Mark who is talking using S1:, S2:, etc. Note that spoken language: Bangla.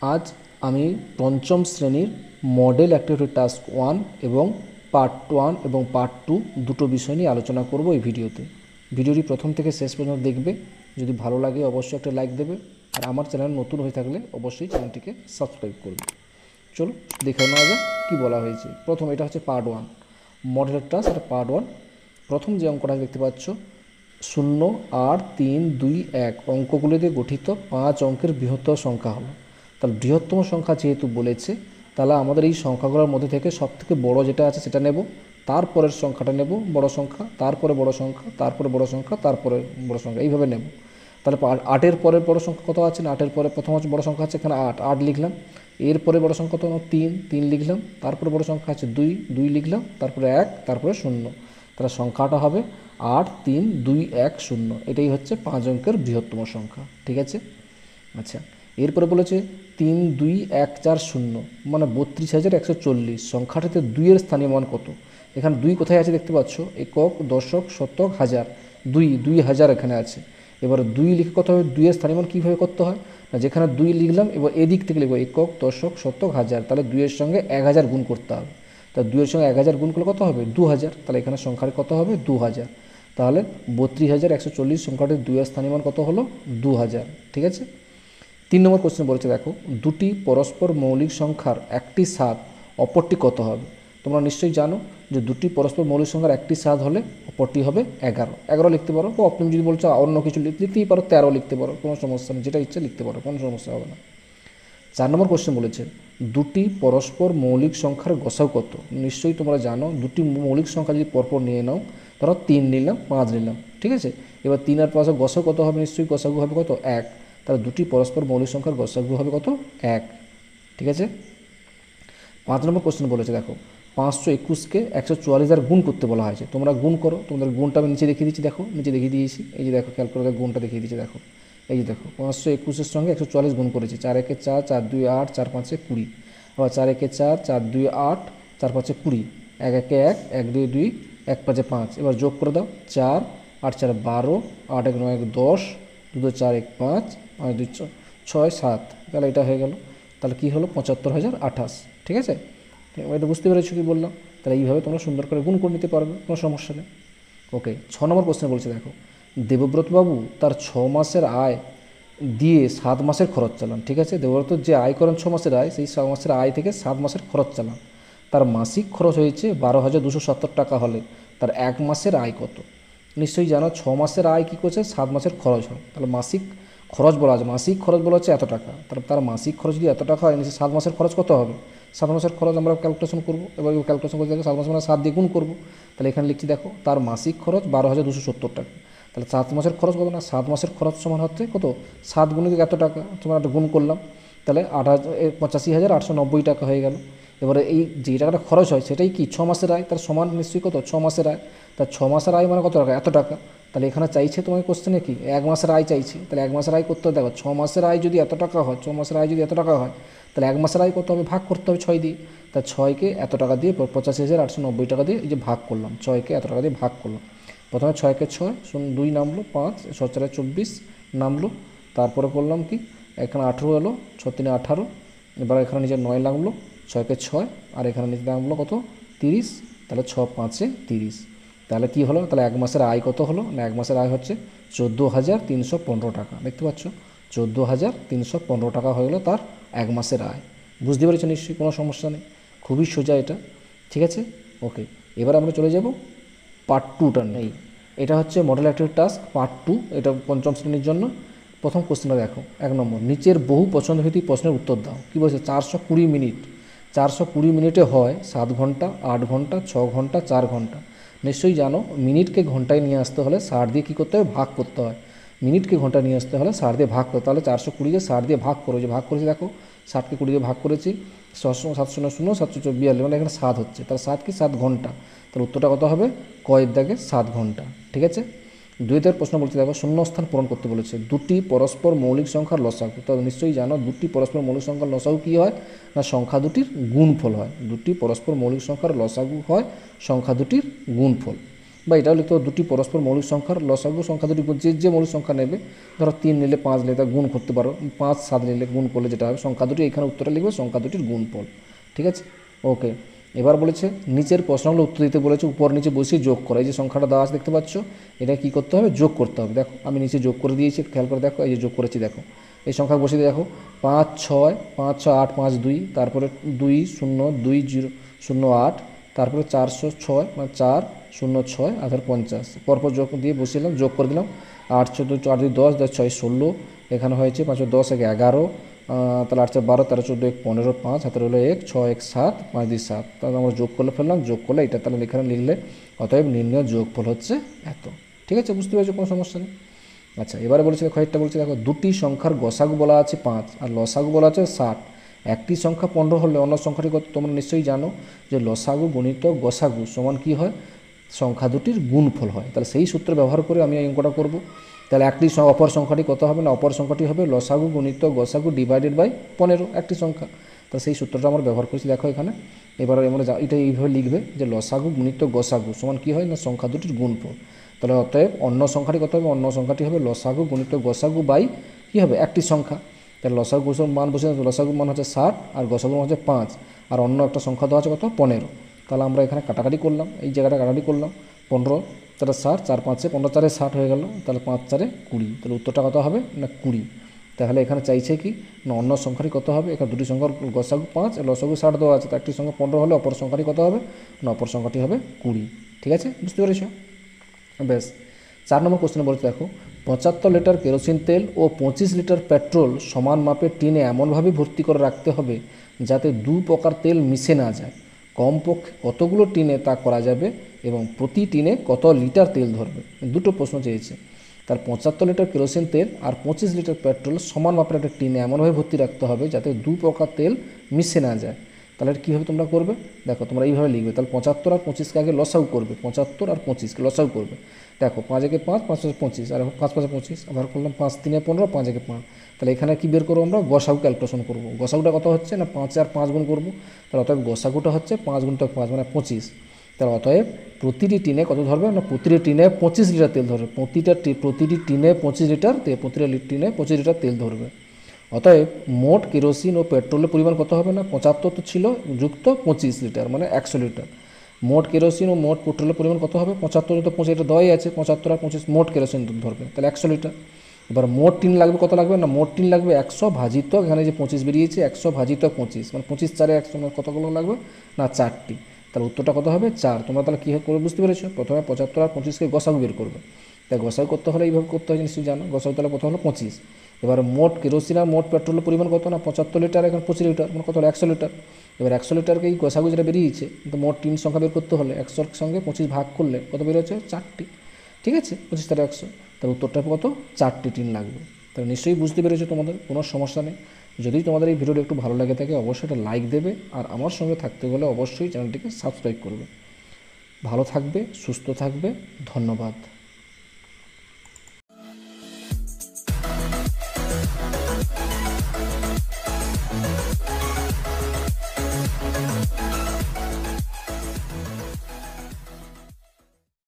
S1: আজ আমি পঞ্চম শ্রেণীর মডেল অ্যাক্টিভিটি টাস্ক 1 এবং পার্ট 1 এবং পার্ট 2 দুটো বিষয় নিয়ে আলোচনা করব এই ভিডিওতে। ভিডিওটি প্রথম থেকে শেষ পর্যন্ত দেখবে। যদি ভালো লাগে অবশ্যই একটা লাইক দেবে, আর আমার চ্যানেল নতুন হয়ে থাকলে অবশ্যই চ্যানেলটিকে সাবস্ক্রাইব করবে। চলো দেখে নেওয়া যাক কী বলা হয়েছে। প্রথম এটা হচ্ছে পার্ট 1 মডেল টাস্ক, আর পার্ট 1 প্রথম যে অঙ্কটা দেখতে পাচ্ছ 0, 8, 3, 2, 1 অঙ্কগুলি দিয়ে গঠিত 5 অঙ্কের বৃহত্তম সংখ্যা হলো। তাহলে বৃহত্তম সংখ্যা যেহেতু বলেছে, তাহলে আমাদের এই সংখ্যাগুলোর মধ্যে থেকে সবথেকে বড় যেটা আছে সেটা নেব, তারপরের সংখ্যাটা নেব বড় সংখ্যা, তারপরে বড় সংখ্যা, তারপরে বড় সংখ্যা, তারপরে বড় সংখ্যা, এইভাবে নেব। তাহলে 8-এর পরের বড় সংখ্যা কত আছে না, 8-এর পরে প্রথম হচ্ছে বড় সংখ্যা আছে এখানে 8 লিখলাম। এরপরে বড় সংখ্যা কত, 3 লিখলাম। তারপরে বড় সংখ্যা আছে 2 লিখলাম। তারপরে 1, তারপরে 0। তাহলে সংখ্যাটা হবে 8, 3, 2, 1, 0। এটাই হচ্ছে 5 অঙ্কের বৃহত্তম সংখ্যা। ঠিক আছে। আচ্ছা, এরপরে বলেছে 3, 2, 1, 4, 0 মানে 32,140। সংখ্যাটিতে 2-এর স্থানীয় মান কত? এখানে 2 কোথায় আছে দেখতে পাচ্ছ, একক, দশক, শতক, হাজার। 2,000 এখানে আছে। এবার 2 লিখে কত হবে, 2-এর স্থানীয় মান কীভাবে করতে হয় না, যেখানে 2 লিখলাম এবার এদিক থেকে লিখবো একক, দশক, শতক, হাজার। তাহলে 2-এর সঙ্গে 1000 গুণ করতে হবে। তাহলে 2-এর সঙ্গে 1000 গুণ করলে কত হবে, 2000। তাহলে এখানে সংখ্যার কত হবে, 2000। তাহলে 32,140 সংখ্যাটির 2-এর স্থানীয় মান কত হলো, 2000। ঠিক আছে। 3 নম্বর কোশ্চেন বলেছে, দেখো দুটি পরস্পর মৌলিক সংখ্যার একটি 7 অপরটি কত হবে? তোমরা নিশ্চয়ই জানো যে দুটি পরস্পর মৌলিক সংখ্যার একটি 7 হলে অপরটি হবে 11 লিখতে পারো। বা তুমি যদি বলছো অন্য কিছু লিখতেই পারো, 13 লিখতে পারো, কোনো সমস্যা নেই, যেটা ইচ্ছা লিখতে পারো, কোনো সমস্যা হবে না। 4 নম্বর কোশ্চেন বলেছে দুটি পরস্পর মৌলিক সংখ্যার গসাগু কত? নিশ্চয়ই তোমরা জানো দুটি মৌলিক সংখ্যা যদি পরপর নিয়ে নাও, ধরো 3 নিলাম, 5 নিলাম, ঠিক আছে। এবার 3 আর 5 গসাগু কত হবে, নিশ্চয়ই গসাগু হবে কত, 1। তাহলে দুটি পরস্পর মৌলিক সংখ্যার গসাগু হবে কত, 1। ঠিক আছে। 5 নম্বর কোশ্চেন বলেছে, দেখো 521কে 144 দ্বারা গুণ করতে বলা হয়েছে। তোমরা গুণ করো। তোমাদের গুণটা আমি নিচে দেখিয়ে দিচ্ছি, দেখো নিচে দেখিয়ে দিয়েছি। এই যে দেখো ক্যালকুলেটার গুণটা দেখিয়ে দিচ্ছি, দেখো এই যে দেখো 521-এর সঙ্গে 144 গুণ করেছি। 4 একে 4, 4 2 8, 4 5 20। আবার 4 একে 4, 4 2 8, 4 5 20, 1 একে 1, 1 2 2, 1 5 5। এবার যোগ করে দাও, 4 8 4 12, 8 1 9 1 10, 2 2 4 1 5, 5 2 6 7। তাহলে এটা হয়ে গেল। তাহলে কী হলো, 75,028। ঠিক আছে। এটা বুঝতে পেরেছো কি বললাম? তাহলে এইভাবে তোমরা সুন্দর করে গুণ করে নিতে পারবে, কোনো সমস্যা নেই। ওকে। 6 নম্বর প্রশ্নে বলছে, দেখো দেবব্রতবাবু তার 6 মাসের আয় দিয়ে 7 মাসের খরচ চালান। ঠিক আছে। দেবব্রত যে আয় করেন 6 মাসের আয়, সেই 6 মাসের আয় থেকে 7 মাসের খরচ চালান। তার মাসিক খরচ হয়েছে 12,270 টাকা হলে তার 1 মাসের আয় কত? নিশ্চয়ই জানো 6 মাসের আয় কী করছে, 7 মাসের খরচ হয়। তাহলে মাসিক খরচ বলা আছে, মাসিক খরচ বলা হচ্ছে এত টাকা। তাহলে তার মাসিক খরচ যদি এত টাকা হয়, নিশ্চয়ই 7 মাসের খরচ কত হবে? 7 মাসের খরচ আমরা ক্যালকুলেশন করবো। এবার ক্যালকুলেশন করতে দেখো 7 মাসের মানে 7 দিয়ে গুণ করবো। তাহলে এখানে লিখছি, দেখো তার মাসিক খরচ 12,270 টাকা। তাহলে 7 মাসের খরচ কত না, 7 মাসের খরচ সমান হচ্ছে কত, 7 গুণে এত টাকা, তোমরা একটা গুণ করলাম। তাহলে 85,890 টাকা হয়ে গেল। এবারে এই যে টাকাটা খরচ হয় সেটাই কি 6 মাসের আয়, তার সমান নিশ্চয়ই কত, 6 মাসের আয়। তার 6 মাসের আয় মানে কত টাকা, এত টাকা। তাহলে এখানে চাইছে তোমার কোশ্চেনে কি 1 মাসের আয় চাইছে। তাহলে 1 মাসের আয় করতে হবে, দেখো 6 মাসের আয় যদি এত টাকা হয়, 6 মাসের আয় যদি এত টাকা হয়, তাহলে 1 মাসের আয় করতে হবে, ভাগ করতে হবে 6 দিয়ে। তা 6কে এত টাকা দিয়ে 85,890 টাকা দিয়ে এই যে ভাগ করলাম, 6কে এত টাকা দিয়ে ভাগ করলাম। প্রথমে 6কে 6, 2 নামলো, 5 6 4 24 নামলো। তারপরে করলাম কি, এখানে 18 এলো, 6 3 18। এবার এখানে নিচে 9 লাগলো, 6কে 6, আর এখানে নিচে নামলো কত, 30। তাহলে 6 5 30। তাহলে কী হলো, তাহলে 1 মাসের আয় কত হলো না, 1 মাসের আয় হচ্ছে 14,315 টাকা। দেখতে পাচ্ছ 14,315 টাকা হয়ে গেলো তার 1 মাসের আয়। বুঝতে পেরেছো নিশ্চয়ই, কোনো সমস্যা নেই, খুবই সোজা এটা। ঠিক আছে। ওকে। এবার আমরা চলে যাব পার্ট 2টা নেই। এটা হচ্ছে মডেল অ্যাক্টিভিটি টাস্ক পার্ট 2, এটা পঞ্চম শ্রেণীর জন্য। প্রথম কোশ্চেনটা দেখো, 1 নম্বর, নিচের বহু পছন্দভিত্তিক প্রশ্নের উত্তর দাও। কী বলছে, 420 মিনিট। 420 মিনিটে হয় 7 ঘন্টা, 8 ঘন্টা, 6 ঘন্টা, 4 ঘন্টা। নিশ্চয়ই জানো মিনিটকে ঘন্টায় নিয়ে আসতে হলে 60 দিয়ে কী করতে হবে, ভাগ করতে হয়। মিনিটকে ঘন্টায় নিয়ে আসতে হলে 60 দিয়ে ভাগ করতে, তাহলে 420-কে 60 দিয়ে ভাগ করো। যে ভাগ করেছি দেখো, 60কে 20 দিয়ে ভাগ করেছি, 700 মানে এখানে 7 হচ্ছে। তাহলে 7 কি 7 ঘন্টা। তাহলে উত্তরটা কত হবে, কয়ের দাগে 7 ঘন্টা। ঠিক আছে। 2 প্রশ্ন বলছে, দেখো শূন্যস্থান পূরণ করতে বলেছে। দুটি পরস্পর মৌলিক সংখ্যার লসাগু। তো নিশ্চয়ই জানো দুটি পরস্পর মৌলিক সংখ্যার লসাগু কী হয় না, সংখ্যা দুটির গুণফল হয়। দুটি পরস্পর মৌলিক সংখ্যার লসাগু হয় সংখ্যা দুটির গুণফল। বা এটাও লিখতে হবে দুটি পরস্পর মৌলিক সংখ্যার লসাগু সংখ্যা দুটি যে মৌলিক সংখ্যা নেবে, ধরো 3 নিলে 5 নিলে তা গুণ করতে পারো, 5 7 নিলে গুণ করলে যেটা হবে সংখ্যা দুটি, এখানে উত্তরটা লিখবে সংখ্যা দুটির গুণফল। ঠিক আছে, ওকে। এবার বলেছে নিচের প্রশ্নগুলো উত্তর দিতে বলেছে, উপর নিচে বসিয়ে যোগ করা। এই যে সংখ্যাটা দেওয়া আছে দেখতে পাচ্ছ, এটা কী করতে হবে, যোগ করতে হবে। দেখো আমি নিচে যোগ করে দিয়েছি, খেয়াল করে দেখো, এই যে যোগ করেছি দেখো, এই সংখ্যা বসিয়ে দেখো 5 6 5 6 8 5 2, তারপরে 2 0 2 0 0 8, তারপরে 406 মানে 4 0 6 আর 50, পরপর যোগ দিয়ে বসিলাম, যোগ করে দিলাম। 8 14 8 2 10 10 6 16, এখানে হয়েছে 5 10 1 11, তাহলে 8 4 12 13 14 1 15, 5 হাতের হলো 1 6 1 7 5 2 7, তাহলে আমরা যোগ করলে ফেললাম, যোগ করলে এটা তাহলে এখানে লিখলে অতএব নির্ণয় যোগফল হচ্ছে এত। ঠিক আছে, বুঝতে পেরেছো, কোনো সমস্যা নেই। আচ্ছা, এবারে বলেছে কয়েকটা বলছে দেখো, দুটি সংখ্যার গসাগু বলা আছে 5 আর লসাগু বলা আছে 60। একটি সংখ্যা 15 হলে অন্য সংখ্যাটি কত? তোমরা নিশ্চয়ই জানো যে লসাগু গুণিত গসাগু সমান কী হয়, সংখ্যা দুটির গুণফল হয়। তাহলে সেই সূত্র ব্যবহার করে আমি এই অঙ্কটা করব। তাহলে একটি অপর সংখ্যাটি কত হবে না, অপর সংখ্যাটি হবে লসাগু গুণিত গসাগু ডিভাইডেড বাই 15, একটি সংখ্যা। তো সেই সূত্রটা আমরা ব্যবহার করেছি দেখো এখানে। এবার আমরা এটা এইভাবে লিখবে যে লসাগু গুণিত গসাগু সমান কী হয় না, সংখ্যা দুটির গুণফল। তাহলে অতএব অন্য সংখ্যাটি কত হবে, অন্য সংখ্যাটি হবে লসাগু গুণিত গসাগু বাই কী হবে, একটি সংখ্যা। তাহলে লসাগু মান বসে, লসাগু মান হচ্ছে 60 আর গসাগু মান হচ্ছে 5, আর অন্য একটা সংখ্যা দেওয়া আছে কত, 15। তাহলে আমরা এখানে কাটাকাটি করলাম, এই জায়গাটা কাটাকাটি করলাম, 15 তাহলে 60, 4 5 15 4 60 হয়ে গেল, তাহলে 5 4 20, তাহলে উত্তরটা কত হবে না 20। তাহলে এখানে চাইছে কি না অন্য সংখ্যাটি কত হবে, এখানে দুটি সংখ্যার গসাগু 5 আর লসাগু 60 দেওয়া আছে, তো একটি সংখ্যা 15 হলে অপর সংখ্যাটি কত হবে না, অপর সংখ্যাটি হবে 20। ঠিক আছে, বুঝতে পেরেছো? বেশ, 4 নম্বর কোশ্চেনে বলতে দেখো, 75 লিটার কেরোসিন তেল ও 25 লিটার পেট্রোল সমান মাপের টিনে এমনভাবে ভর্তি করে রাখতে হবে যাতে দু প্রকার তেল মিশে না যায়। কমপক্ষে কতগুলো টিনে তা করা যাবে এবং প্রতি টিনে কত লিটার তেল ধরবে? দুটো প্রশ্ন চেয়েছে। তার 75 লিটার কেরোসিন তেল আর 25 লিটার পেট্রোল সমান মাপের একটা টিনে এমনভাবে ভর্তি রাখতে হবে যাতে দু প্রকার তেল মিশে না যায়। তাহলে কীভাবে তোমরা করবে দেখো, তোমরা এইভাবে লিখবে। তাহলে 75 আর 25কে আগে লসাগু করবে, 75 আর 25কে লসাগু করবে। দেখো 5 একে 5 5 5 25, আর 5 5 25, আবার করলাম 5 3 15, 5 একে 5। তাহলে এখানে কি বের করবো আমরা, গসাগু ক্যালকুলেশন করবো। গসাগুটা কত হচ্ছে না, 5 আর 5 গুণ করবো। তাহলে অতএব গসাগুটা হচ্ছে 5 গুণ 5 মানে 25। তাহলে অতএব প্রতিটি টিনে কত ধরবে না, প্রতিটি টিনে 25 লিটার তেল ধরবে। প্রতিটি টিনে 25 লিটার প্রতিটি টিনে 25 লিটার তেল ধরবে। অতএব মোট কেরোসিন ও পেট্রোলের পরিমাণ কত হবে না, 75 তো ছিল যুক্ত 25 লিটার মানে 100 লিটার। মোট কেরোসিন ও মোট পেট্রোলের পরিমাণ কত হবে, 75 তো 25 এটা দেওয়াই আছে, 75 আর 25 মোট কেরোসিন ধরবে, তাহলে 100 লিটার। এবার মোট টিন লাগবে কত লাগবে না, মোট টিন লাগবে 100 ভাজিত এখানে যে 25 বেরিয়েছে, 100 ভাজিত 25 মানে 25 4 100 কতগুলো লাগবে না 4টি। তাহলে উত্তরটা কত হবে 4। তোমরা তাহলে কী করে বুঝতে পেরেছো, প্রথমে 75 আর 25কে গসাগু বের করবে। তাই গসাগু করতে হলে এইভাবে করতে হয়, নিশ্চয়ই জানো। গসাগু তাহলে প্রথম হলো 25। এবার মোট কেরোসিন আর মোট পেট্রোলের পরিমাণ কত না 75 লিটার, এখন 25 লিটার মানে কত হলো 100 লিটার। এবার 100 লিটারকে এই গসাগু যেটা বেরিয়েছে, কিন্তু মোট টিন সংখ্যা বের করতে হলে 100-র সঙ্গে 25 ভাগ করলে কত বেরোচ্ছে 4টি। ঠিক আছে, 25 তার 100, তার উত্তরটা কত 4টি টিন লাগবে। তাহলে নিশ্চয়ই বুঝতে পেরেছো, তোমাদের কোনো সমস্যা নেই। যদি তোমাদের এই ভিডিওটা একটু ভালো লাগে থাকে অবশ্যই একটা লাইক দেবে, আর আমার সঙ্গে থাকতে হলে অবশ্যই চ্যানেলটিকে সাবস্ক্রাইব করবে। ভালো থাকবে, সুস্থ থাকবে, ধন্যবাদ।